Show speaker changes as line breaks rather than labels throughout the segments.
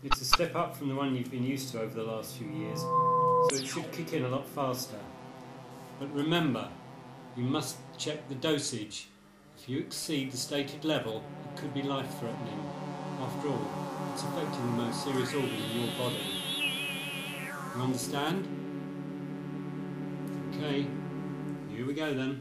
It's a step up from the one you've been used to over the last few years, so it should kick in a lot faster. But remember, you must check the dosage. If you exceed the stated level, it could be life-threatening. After all, it's affecting the most serious organ in your body. You understand? Okay, here we go then.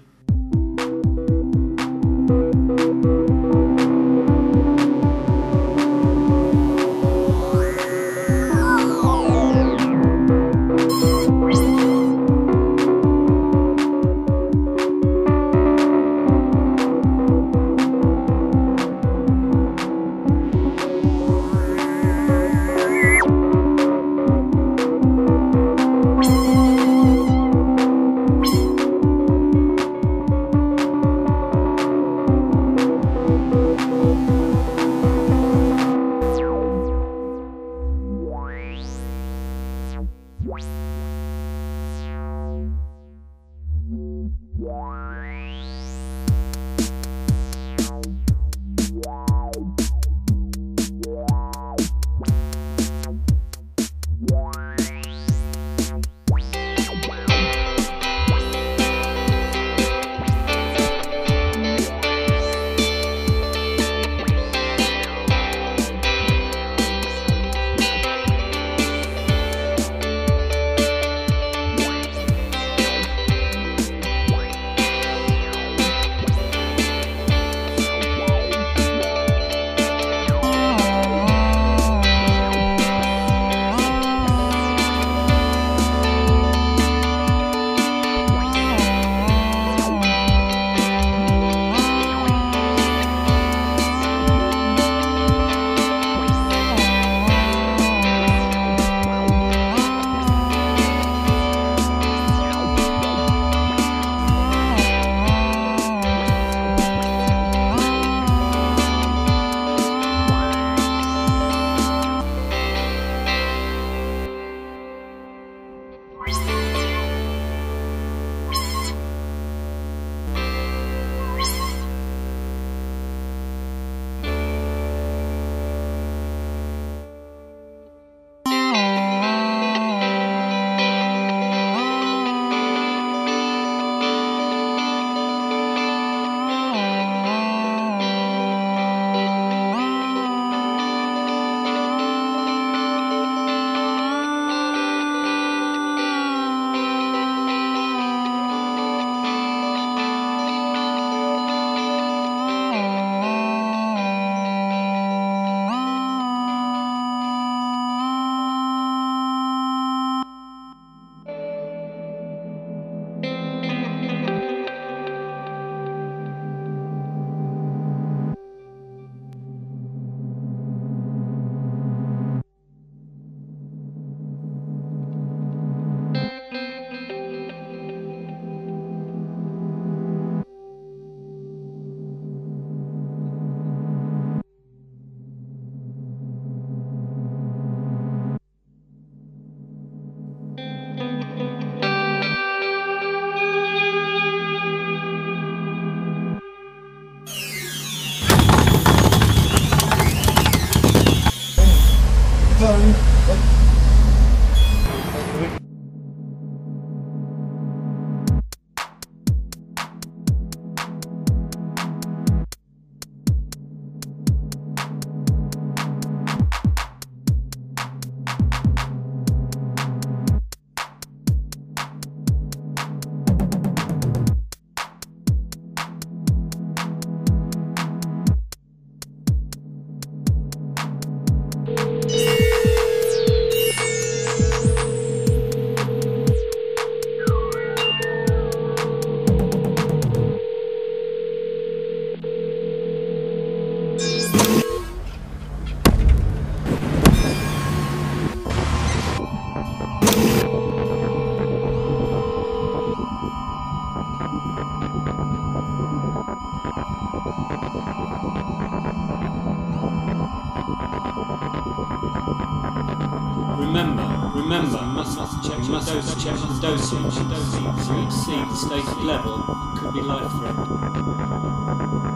Remember, you must check the dosage. If you exceed the stated level, it could be life-threatening.